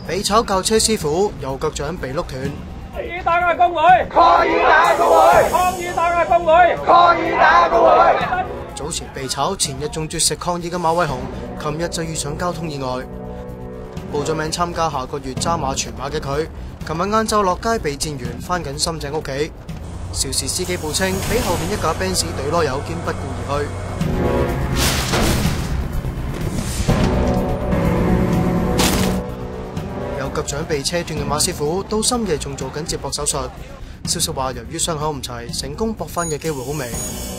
被炒教車師傅右腳掌被碌斷。 抗議打壓工會！ 抗議打壓工會！ 抗議打壓工會！ 抗議打壓工會！ 早前被炒，前日仲絕食抗議嘅馬偉雄，琴日就遇上交通意外。報咗名參加下個月渣馬全馬嘅佢，琴日晏晝落街備戰完，返緊深井屋企。肇事司機報稱，俾後面一架 Benz 隊囉柚兼不顧而去。右腳掌被車斷嘅馬師傅，到深夜仲做緊接駁手術。消息話，由於傷口唔齊，成功駁返嘅機會好微。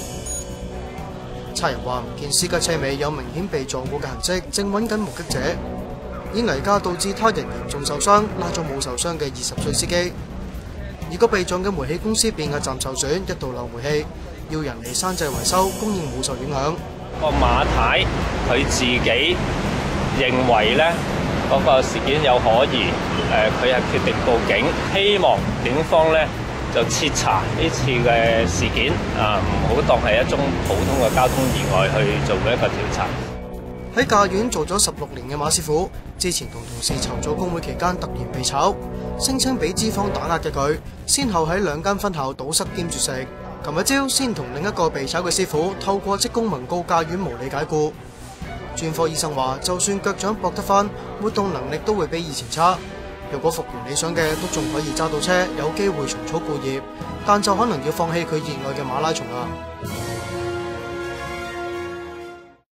差人話唔見私家車尾有明顯被撞過嘅痕跡，正揾緊目擊者。以危駕導致他人嚴重受傷，拉咗冇受傷嘅20歲司機。而個被撞嘅煤氣公司變壓站受損，一度漏煤氣，要人嚟山寨維修，供應冇受影響。 個馬太佢自己認為呢個事件有可疑，佢係決定報警，希望警方呢就徹查呢次嘅事件，唔好當係一宗普通嘅交通意外去做一個調查。 喺駕院做咗16年嘅馬師傅，之前同同事籌組工會期間突然被炒，聲稱俾資方打壓嘅佢，先後喺2間分校堵塞兼絕食。琴日朝先同另一個被炒嘅師傅透過職工盟告駕院無理解雇。專科醫生話，就算腳掌駁得返，活動能力都會比以前差。如果復原理想嘅，都仲可以揸到車，有機會重操故業，但就可能要放棄佢熱愛嘅馬拉松啦。